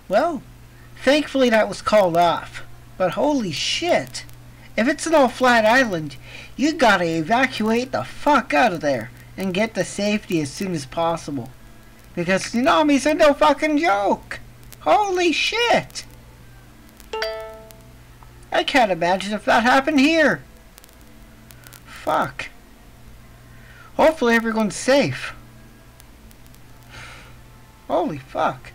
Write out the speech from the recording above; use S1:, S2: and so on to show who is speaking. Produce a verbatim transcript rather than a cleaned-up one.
S1: Well, thankfully that was called off. But holy shit! If it's an all-flat island, you gotta evacuate the fuck out of there and get to safety as soon as possible. Because tsunamis are no fucking joke! Holy shit! I can't imagine if that happened here. Fuck. Hopefully everyone's safe. Holy fuck.